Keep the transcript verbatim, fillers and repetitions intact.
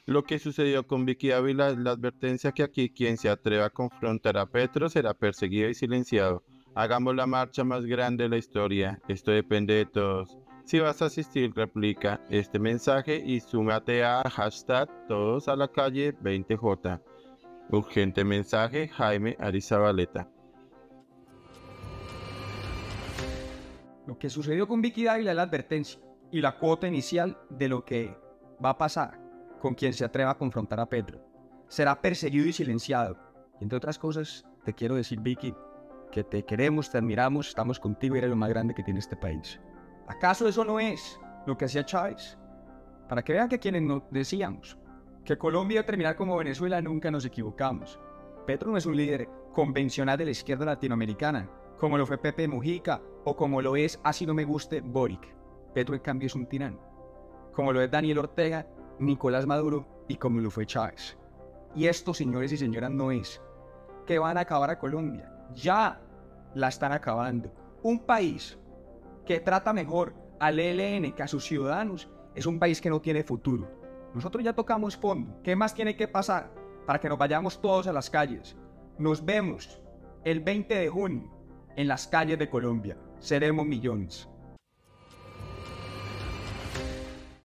Lo que sucedió con Vicky Ávila es la advertencia que aquí quien se atreva a confrontar a Petro será perseguido y silenciado. Hagamos la marcha más grande de la historia. Esto depende de todos. Si vas a asistir, replica este mensaje y súmate a hashtag todos a la calle veinte J. Urgente mensaje, Jaime Arizabaleta. Lo que sucedió con Vicky Dávila es la advertencia y la cuota inicial de lo que va a pasar con quien se atreva a confrontar a Petro. Será perseguido y silenciado. Y entre otras cosas, te quiero decir, Vicky, que te queremos, te admiramos, estamos contigo y eres lo más grande que tiene este país. ¿Acaso eso no es lo que hacía Chávez? Para que vean que quienes nos decíamos que Colombia iba a terminar como Venezuela, nunca nos equivocamos. Petro no es un líder convencional de la izquierda latinoamericana, como lo fue Pepe Mujica o como lo es, así no me guste, Boric. Petro en cambio es un tirano, como lo es Daniel Ortega, Nicolás Maduro y como lo fue Chávez. Y esto, señores y señoras, no es que van a acabar a Colombia, ya la están acabando. Un país que trata mejor al E L N que a sus ciudadanos es un país que no tiene futuro. Nosotros ya tocamos fondo. ¿Qué más tiene que pasar para que nos vayamos todos a las calles? Nos vemos el veinte de junio en las calles de Colombia. Seremos millones.